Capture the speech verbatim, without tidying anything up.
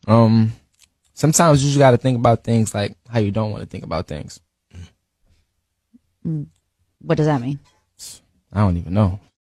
Um, sometimes you just got to think about things like how you don't want to think about things. What does that mean? I don't even know.